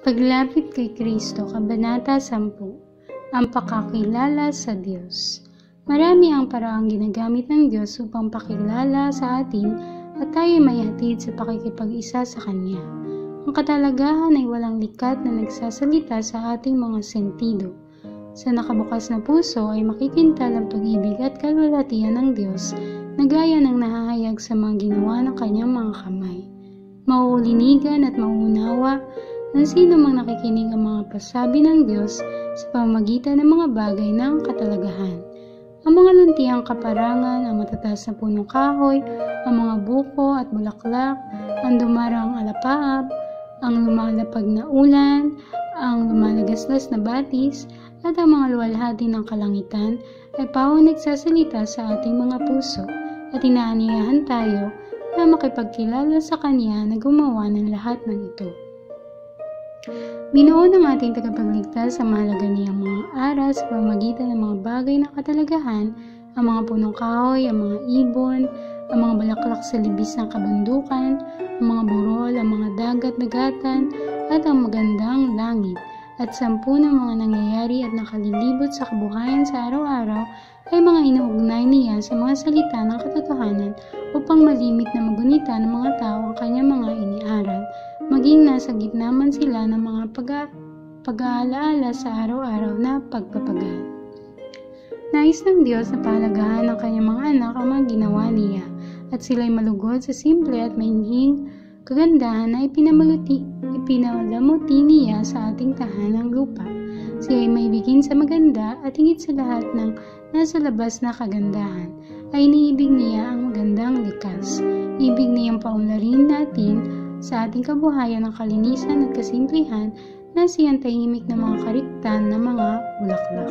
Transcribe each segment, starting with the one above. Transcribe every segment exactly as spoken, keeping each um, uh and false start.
Paglapit kay Kristo, Kabanata sampu. Ang pakakilala sa Diyos. Marami ang paraang ginagamit ng Diyos upang pakilala sa atin at tayo may hatid sa pakikipag-isa sa Kanya. Ang katalagahan ay walang likat na nagsasalita sa ating mga sentido. Sa nakabukas na puso ay makikintal ang pag-ibig at kalwalhatian ng Diyos na gaya ng nahahayag sa mga ginawa ng Kanyang mga kamay. Mauulinigan at mauunawa ng sino mang nakikinig ang mga pasabi ng Diyos sa pamamagitan ng mga bagay ng katalagahan. Ang mga luntiang kaparangan, ang matataas na punong kahoy, ang mga buko at bulaklak, ang dumarang alapaap, ang lumalapag na ulan, ang lumalagaslas na batis, at ang mga luwalhati ng kalangitan ay pawang nagsasalita sa ating mga puso at inaanyayahan tayo na makipagkilala sa Kanya na gumawa ng lahat ng ito. Binuo ng ating tagapagligtas ang mahalaga niyang mga aral sa pamamagitan ng mga bagay na katalagahan, ang mga punong kahoy, ang mga ibon, ang mga balaklak sa libis ng kabundukan, ang mga burol, ang mga dagat-dagatan, at ang magandang langit. At sampu ng mga nangyayari at nakalilibot sa kabuhayan sa araw-araw ay mga inuugnay niya sa mga salita ng katotohanan upang malimit na magunita ng mga tao ang kanyang mga iniaral, maging nasa gitna man sila ng mga pag- pag-aalaala sa araw-araw na pagpapagal. Nais ng Diyos na pahalagahan ng kanyang mga anak ang mga ginawa niya at sila'y malugod sa simple at mainhing kagandahan na ipinamaluti, ipinalamuti niya sa ating tahanang lupa. Siya ay may bigin sa maganda at higit sa lahat ng nasa labas na kagandahan ay iniibig niya ang magandang likas. Ibig niyang paunlarin natin sa ating kabuhayan ng kalinisan at kasimplihan na siyang tahimik na mga kariktan na mga bulaklak.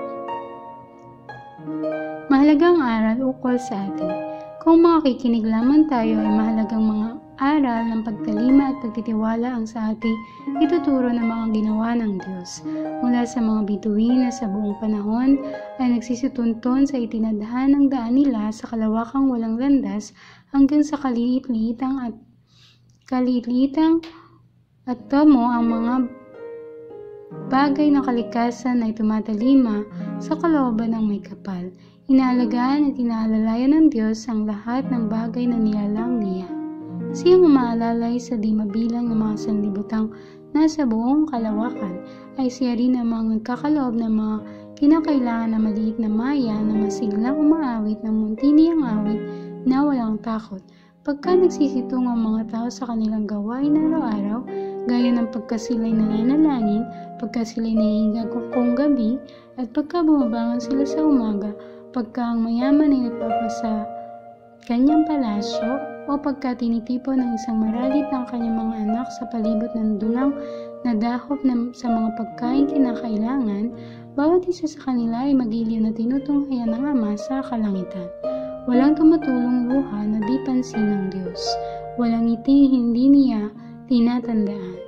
Mahalagang aral ukol sa atin. Kung makikinig lamang tayo ay mahalagang mga aral ng pagtalima at pagtitiwala ang sa ating ituturo ng mga ginawa ng Diyos. Mula sa mga bituin na sa buong panahon ay nagsisitunton sa itinadhan ng daan nila sa kalawakang walang landas hanggang sa kaliit-liitang at kaliit-liitang at tomo ang mga bagay ng kalikasan na tumatalima sa kalooban ng may kapal. Inaalagaan at inaalalayan ng Diyos ang lahat ng bagay na nilalang niya. Siyang umaalalay sa di mabilang ng mga sanlibutang nasa buong kalawakan ay siya rin ang mga nagkakaloob ng mga kinakailangan na maliit na maya na masiglang umaawit ng munti niyang awit na walang takot. Pagka nagsisitong ang mga tao sa kanilang gawain araw-araw, gaya ng pagka sila'y nananalangin, pagka sila'y nahihiga kung gabi, at pagka bumabangon sila sa umaga, pagka ang mayaman ay nagpapasa kanyang palasyo, o pagka tinitipon ng isang maralit ng kanyang mga anak sa palibot ng dulang na dahop na sa mga pagkain kinakailangan, bawat isa sa kanila ay magiliw na tinutunghayan ng Ama sa kalangitan. Walang tumutulong luha na di pansin ng Diyos. Walang ngiti hindi niya tinatandaan.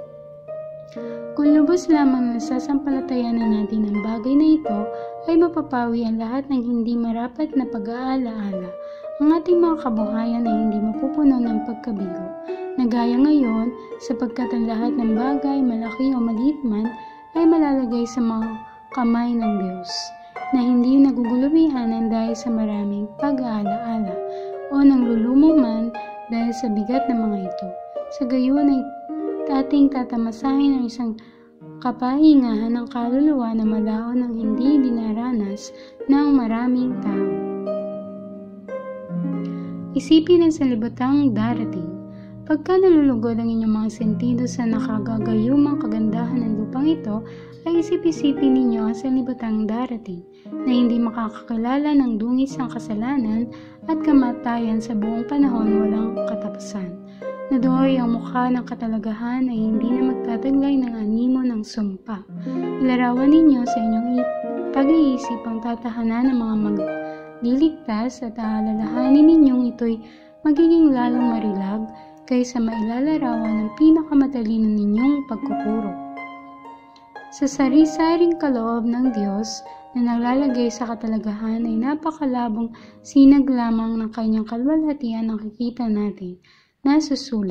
Kung lubos lamang nasasampalatayanan natin ang bagay na ito, ay mapapawi ang lahat ng hindi marapat na pag-aalaala. Ang ating mga kabuhayan ay hindi mapupuno ng pagkabigo, na gaya ngayon, sapagkat ang lahat ng bagay, malaki o maliit man, ay malalagay sa mga kamay ng Diyos, na hindi nagugulubihan dahil sa maraming pag-aalaala, o nanglulumo man dahil sa bigat ng mga ito. Sa gayon ay ating tatamasahin ang isang kapahingahan ng kaluluwa na malaon ng hindi dinaranas ng maraming tao. Isipin ang sanlibutan darating. Pagka nalulugod ang inyong mga sentido sa nakagagayumang kagandahan ng lupang ito, ay isip-isipin ninyo ang sanlibutan darating, na hindi makakakilala ng dungis ng kasalanan at kamatayan sa buong panahon walang katapusan. Na do'y ang mukha ng katalagahan ay hindi na magtataglay ng animo ng sumpa. Ilarawan ninyo sa inyong pag-iisip ang tatahanan ng mga magliligtas at aalalahanin ninyong ito'y magiging lalong marilag kaysa mailalarawan ng pinakamatalino ninyong pagkukuro. Sa sari-saring kaloob ng Diyos na naglalagay sa katalagahan ay napakalabong sinag lamang ng kanyang kalwalhatian ang kikita natin. Nasusulat,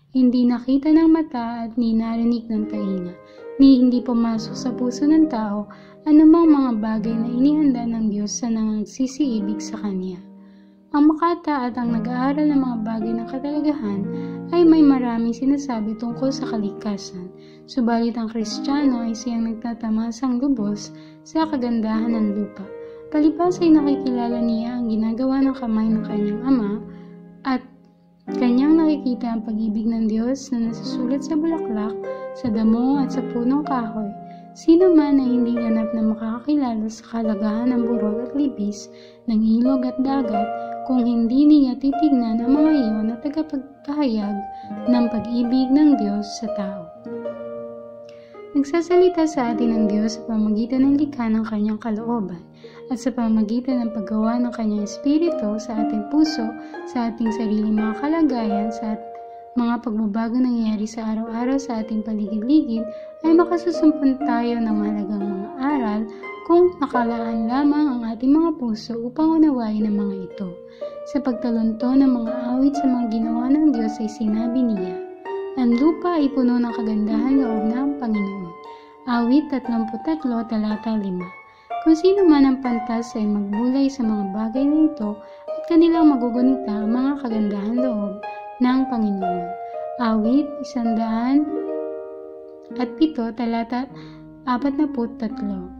hindi nakita ng mata at ni narinig ng tainga, ni hindi pumasok sa puso ng tao anumang mga bagay na inihanda ng Diyos sa nagsisiibig sa Kanya. Ang makata at ang nag-aaral ng mga bagay ng katalagahan ay may maraming sinasabi tungkol sa kalikasan, subalit ang Kristiyano ay siyang nagtatamasang lubos sa kagandahan ng lupa. Palibhas ay nakikilala niya ang ginagawa ng kamay ng kanyang Ama at kanyang nakikita ang pag-ibig ng Diyos na nasusulat sa bulaklak, sa damo at sa punong kahoy. Sino man ay hindi ganap na makakakilala sa kalagahan ng burol at libis, ng ilog at dagat, kung hindi niya titignan ang mga iyon na tagapagpahayag ng pag-ibig ng Diyos sa tao. Nagsasalita sa atin ang Diyos sa pamamagitan ng likha ng kanyang kalooban at sa pamamagitan ng paggawa ng kanyang espiritu sa ating puso, sa ating sariling mga kalagayan, sa mga pagbabago nangyayari sa araw-araw sa ating paligid-ligid, ay makasusumpun tayo ng mahalagang mga aral kung nakalaan lamang ang ating mga puso upang unawain ang mga ito. Sa pagtalunto ng mga awit sa mga ginawa ng Diyos ay sinabi niya, "Ang lupa ay puno ng kagandahan loob ng Panginoon." Awit tatlumpu't tatlo, talata lima. Kung sino man ang pantas ay magbulay sa mga bagay na ito at kanilang magugunita ang mga kagandahan loob ng Panginoon. Awit isandaan at pito, talata apat na put tatlo.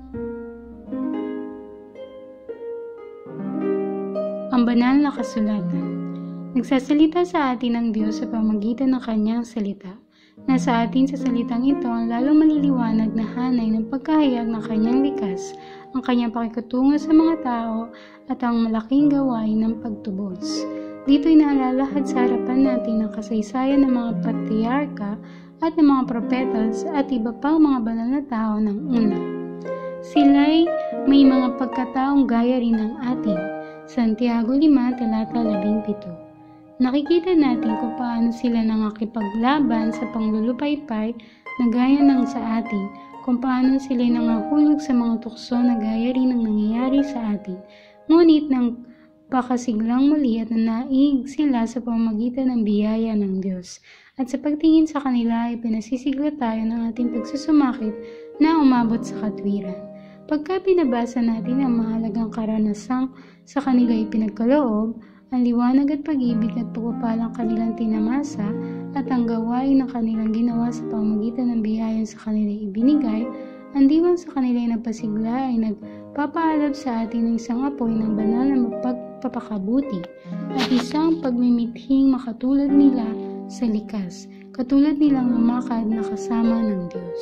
Ang banal na kasulatan. Nagsasalita sa atin ang Diyos sa pamamagitan ng kanyang salita. Nasa atin sa salitang ito ang lalong maliliwanag na hanay ng pagkahayag ng kanyang likas, ang kanyang pakikutungo sa mga tao at ang malaking gawain ng pagtubos. Dito'y naalalahad sa harapan natin ang kasaysayan ng mga patriarka at ng mga propetas at iba pang mga banal na tao ng una. Sila'y may mga pagkataong gaya rin ng atin. Santiago lima, talata labing pito. Nakikita natin kung paano sila nangakipaglaban sa panglulupaypay na gaya ng sa atin, kung paano sila nangahulog sa mga tukso na gaya rin ng nangyayari sa atin. Ngunit nang pakasiglang muli at nanaig sila sa pamamagitan ng biyaya ng Diyos. At sa pagtingin sa kanila ay pinasisigla tayo ng ating pagsusumakit na umabot sa katwiran. Pagka binabasa natin ang mahalagang karanasang sa kanila ay pinagkaloob, ang liwanag at pag-ibig at pagpapalang kanilang tinamasa at ang gawain ng kanilang ginawa sa pamamagitan ng biyayan sa kanila ibinigay, ang diwan sa kanila ay nagpasigla ay nagpapaalab sa atin ng isang apoy ng banal na mapagpapakabuti at isang pagmimithing makatulad nila sa likas, katulad nilang lumakad na kasama ng Diyos.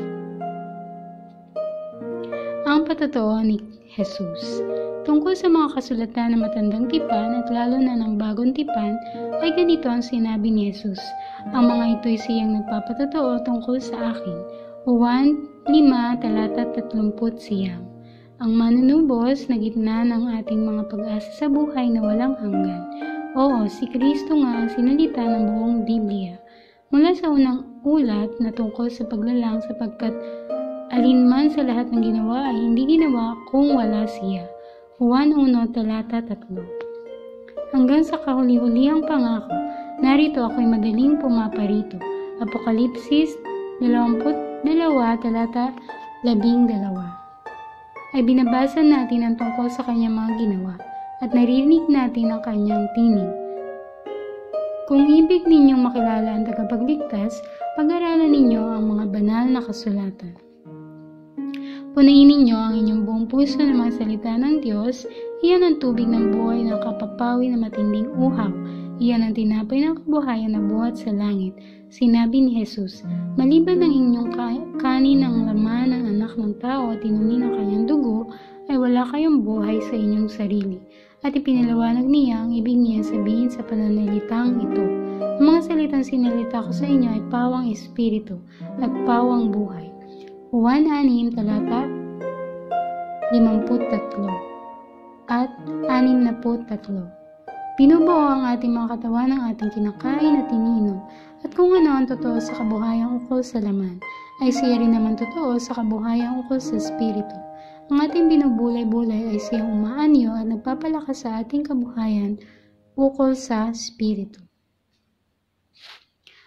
Ang patotoo ni Jesus. Tungkol sa mga kasulatan ng matandang tipan at lalo na ng bagong tipan, ay ganito ang sinabi ni Jesus. Ang mga ito'y siyang nagpapatotoo tungkol sa akin. Juan lima, talata tatlumput siyam. Ang manunubos na gitna ng ating mga pag-asa sa buhay na walang hanggan. Oo, si Kristo nga ang sinalita ng buong Biblia. Mula sa unang ulat na tungkol sa paglalang sapagkat alinman sa lahat ng ginawa ay hindi ginawa kung wala siya. Juan one, talata tatlo. Hanggang sa kahuli-hulihang pangako, narito ako'y madaling pumaparito. Apokalipsis dalawampu't dalawa, talata labing dalawa. Ay binabasa natin ang tungkol sa kanyang mga ginawa at narinig natin ang kanyang tinig. Kung ibig ninyong makilala ang tagapagligtas, pag-aralan ninyo ang mga banal na kasulatan. Punayin ninyo ang inyong buong puso ng mga salita ng Diyos. Iyan ang tubig ng buhay ng kapapawi na matinding uhaw. Iyan ang tinapay ng kabuhayan na buhat sa langit. Sinabi ni Jesus, maliban ng inyong kanin ng laman ng anak ng tao at inumin ng kanyang dugo, ay wala kayong buhay sa inyong sarili. At ipinalawanag niya ang ibig niya sabihin sa pananalitang ito. Ang mga salitang sinalita ko sa inyo ay pawang espiritu at pawang buhay. Juan anim, talata limamput tatlo at anim na put tatlo. Binubuo ang ating mga katawan ng ating kinakain at iniinom, at kung ano ang totoo sa kabuhayang ukol sa laman, ay siya rin naman totoo sa kabuhayang ukol sa espiritu. Ang ating binubulay-bulay ay siyang umaanyo at nagpapalakas sa ating kabuhayan ukol sa espiritu.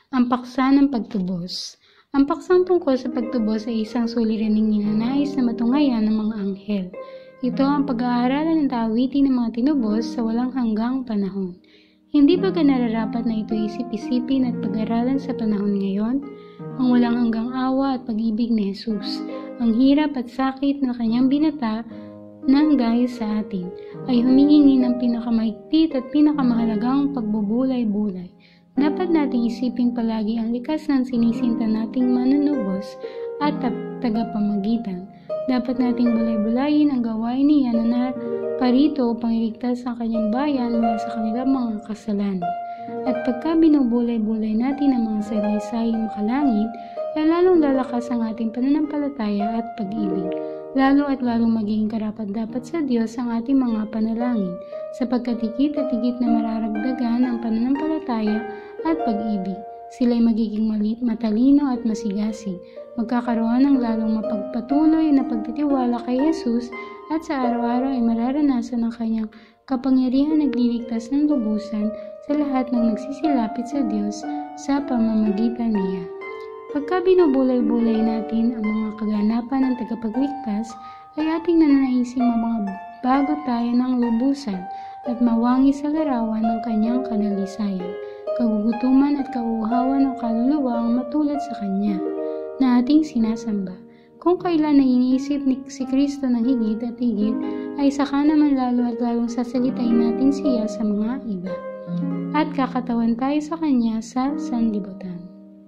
Ang paksa ng pagtubos. Ang paksang tungkol sa pagtubos ay isang suliraning ninanais na matunghayan ng mga anghel. Ito ang pag-aaralan ng taawitin ng mga tinubos sa walang hanggang panahon. Hindi ba nararapat na ito isip-isipin at pag-aralan sa panahon ngayon? Ang walang hanggang awa at pag-ibig ni Jesus, ang hirap at sakit na kanyang binata nang dahil sa atin, ay humihingi ng pinakamahigpit at pinakamahalagang pagbubulay-bulay. Dapat nating isipin palagi ang likas ng sinisinta nating manunubos at tagapamagitan. Dapat nating bulay-bulayin ang gawain niya na parito upang iligtas ang kanyang bayan mula sa kanilang mga kasalanan. At pagka binubulay-bulay natin ang mga salaysayang makalangit, ay lalong lalakas ang ating pananampalataya at pag-ibig. Lalo at lalong magiging karapat-dapat sa Diyos ang ating mga panalangin, sapagkat higit at higit na mararagdagan ang pananampalataya at pag-ibig. Sila'y magiging malit, matalino at masigasig. Magkakaroon ng lalong mapagpatuloy na pagtitiwala kay Jesus at sa araw-araw ay mararanasan ang kanyang kapangyarihan nagliligtas ng lubusan sa lahat ng nagsisilapit sa Diyos sa pamamagitan niya. Pagka binubulay-bulay natin ang mga kaganapan ng tagapagligtas, ay ating nananaising mga bago tayo ng lubusan at mawangi sa larawan ng kanyang kanalisayan. Kagugutuman at kauuhawan ng kaluluwa ang matulad sa kanya na ating sinasamba. Kung kailan na iniisip ni si Kristo ng higit at higit, ay saka naman lalo at lalong sasalitain natin siya sa mga iba. At kakatawan tayo sa kanya sa sanlibutan.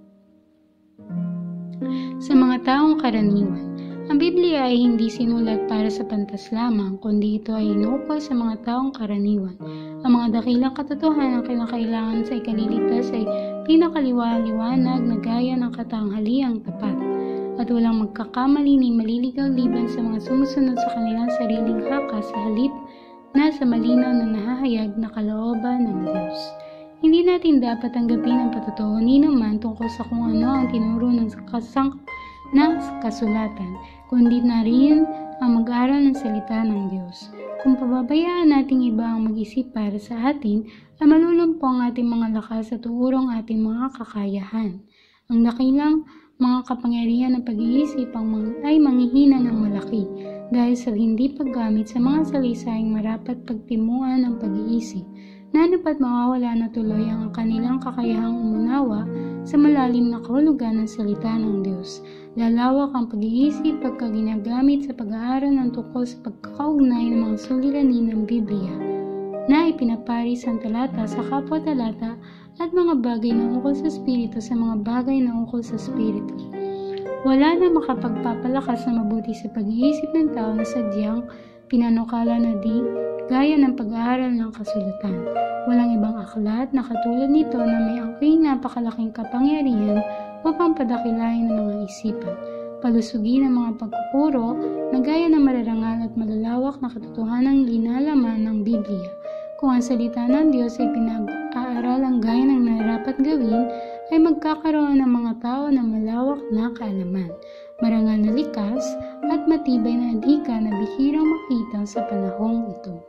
Sa mga taong karaniwan, ang Biblia ay hindi sinulat para sa pantas lamang, kundi ito ay inukol sa mga taong karaniwan. Ang mga dakilang katotohanan na kinakailangan sa ikaliligtas ay pinakaliwa-liwanag na gaya ng katanghaliang tapat, at walang magkakamali ni maliligaw liban sa mga sumusunod sa kanilang sariling haka sa halip na sa malinaw na nahahayag na kalooban ng Diyos. Hindi natin dapat tanggapin ang patotoo ni naman tungkol sa kung ano ang tinuro ng kasang ng kasulatan, kundi na rin ang mag-aral ng salita ng Diyos. Kung pababayaan nating iba ang mag-isip para sa atin, ay malulumpo ang ating mga lakas at uurong ating mga kakayahan. Ang dakilang mga kapangyarihan ng pag-iisip ay manghihina ng malaki dahil sa hindi paggamit sa mga salisayang marapat pagtimuan ng pag-iisip. Nanapat mawawala na tuloy ang kanilang kakayahang umunawa sa malalim na kahulugan ng salita ng Diyos. Lalawak ang pag-iisip pagka ginagamit sa pag-aaral ng tungkol sa pagkakaugnay ng mga suliranin ng Biblia na ipinaparis ang talata sa kapwa-talata at mga bagay na ukol sa Espiritu sa mga bagay na ukol sa Espiritu. Wala na makapagpapalakas na mabuti sa pag-iisip ng tao na sadyang pinanukala na di gaya ng pag-aaral ng kasulatan. Walang ibang aklat na katulad nito na may angking napakalaking kapangyarihan upang padakilain ng mga isipan, palusugin ang mga pagkukuro na gaya ng mararangal at malalawak na katotohanang linalaman ng Biblia. Kung ang salita ng Diyos ay pinag-aaralang gaya ng narapat gawin, ay magkakaroon ng mga tao ng malawak na kaalaman, marangal na likas at matibay na adhika na bihirang makita sa panahong ito.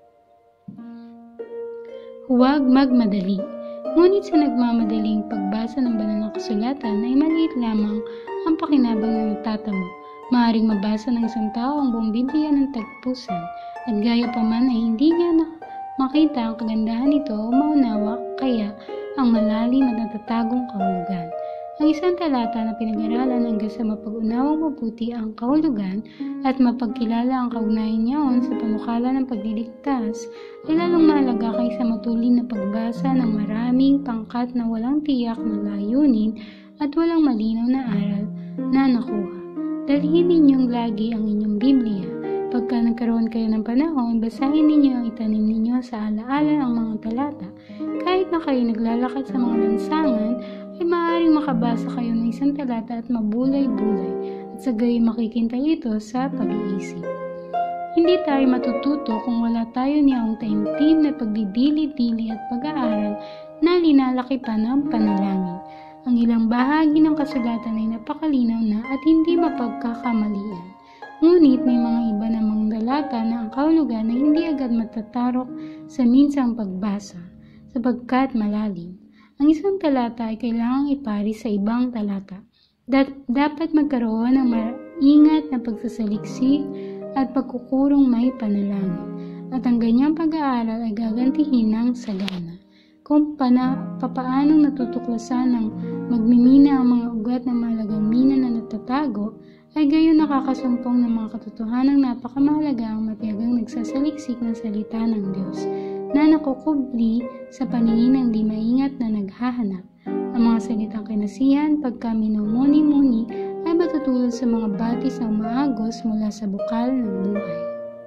Huwag magmadali. Ngunit sa nagmamadaling pagbasa ng banal na kasulatan ay maliit lamang ang pakinabang na natatamo. Maaaring mabasa ng isang tao ang buong Biblia ng tagpusan at gaya pa man ay hindi niya na makita ang kagandahan nito o maunawa kaya ang malalim at natatagong kahulugan. Ang isang talata na pinag-aralan hanggang sa mapag-unawang mabuti ang kahulugan at mapagkilala ang kaugnayan niyaon sa panukala ng pagliligtas ay lalong mahalaga kaysa matulin na pagbasa ng maraming pangkat na walang tiyak na layunin at walang malinaw na aral na nakuha. Dalhin ninyong lagi ang inyong Biblia. Pagka nagkaroon kayo ng panahon, basahin ninyo ang itanim ninyo sa alaala ang mga talata. Kahit na kayo naglalakad sa mga lansangan, ay maaaring makabasa kayo ng isang talata at mabulay-bulay at sa gayon makikintay ito sa pag-iisip. Hindi tayo matututo kung wala tayo niyang taimtim na pagdidili-dili at pag-aaral na linalaki pa ng panalangin. Ang ilang bahagi ng kasulatan ay napakalinaw na at hindi mapagkakamalian. Ngunit may mga iba namang talata na ang kahulugan ay hindi agad matatarok sa minsang pagbasa sapagkat malalim. Ang isang talata ay kailangang ipari sa ibang talata. Dat- dapat magkaroon ng maingat na pagsasaliksik at pagkukurong may panalangin. At ang ganyang pag-aaral ay gagantihin ng sagana. Kung pana, papaanong natutuklasan ng magmimina ang mga ugat ng mahalagang mina na natatago, ay gayon nakakasumpong ng mga katotohanang napakamahalaga ang matiyagang nagsasaliksik ng salita ng Diyos, na nakukubli sa paningin ng di maingat na naghahanap. Ang mga salitang kinasihan, pagka minumuni-muni, ay matutulad sa mga batis ng maagos mula sa bukal ng buhay.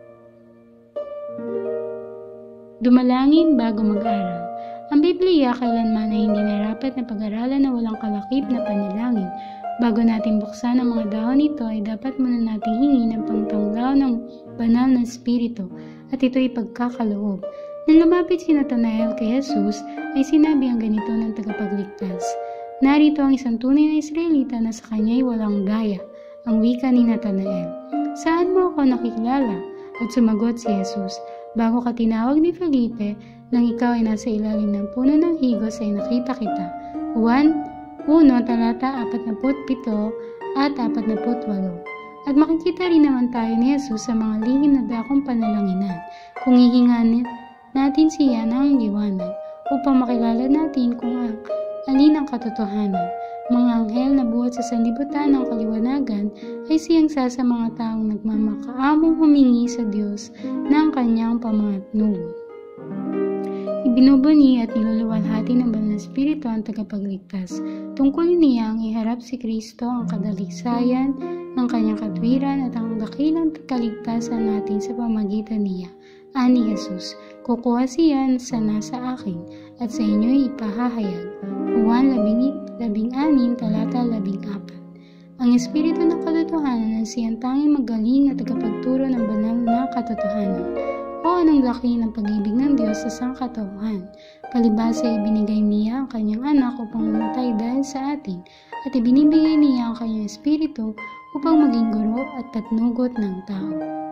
Dumalangin bago mag-aral. Ang Biblia kailanman ay hindi narapat na pag-aralan na walang kalakip na panalangin. Bago natin buksan ang mga dahon nito, ay dapat muna nating hingin ang pangtanglaw ng banal na espiritu, at ito'y pagkakaloob. Nang lumapit si Natanael kay Jesus, ay sinabi ang ganito ng tagapagligtas, "Narito ang isang tunay na Israelita na sa kanya'y walang daya." Ang wika ni Natanael, "Saan mo ako nakikilala?" At sumagot si Jesus, "Bago ka tinawag ni Felipe, nang ikaw ay nasa ilalim ng puno ng higos ay nakita kita." Juan one, talata forty-seven at forty-eight. At makikita rin naman tayo ni Jesus sa mga lihim na dakong panalanginan, kung hihingan natin siya ng liwanag, upang makilala natin kung ang alin ang katotohanan. Mga anghel na buhat sa sanlibutan ng kaliwanagan ay siyang sa sa mga taong nagmamakaamong humingi sa Diyos ng kanyang pamatnuod. Ibinubuni at niluluwalhati ng banal na espiritu ang tagapagligtas. Tungkol niyang iharap si Kristo ang kadalisayan ng kanyang katwiran at ang dakilang kaligtasan natin sa pamagitan niya. Ani Jesus, kukuha siya sa nasa akin at sa inyo'y ipahahayag. Juan sixteen, talata fourteen. Ang espiritu ng katotohanan ay siyang tanging magaling na tagapagturo ng banal na katotohanan. O anong laki ng pag-ibig ng Diyos sa sangkatauhan. Palibhasa ay ibinigay niya ang kanyang anak upang mamatay dahil sa atin, at ibinibigay niya ang kanyang espiritu upang maging guro at patnugot ng tao.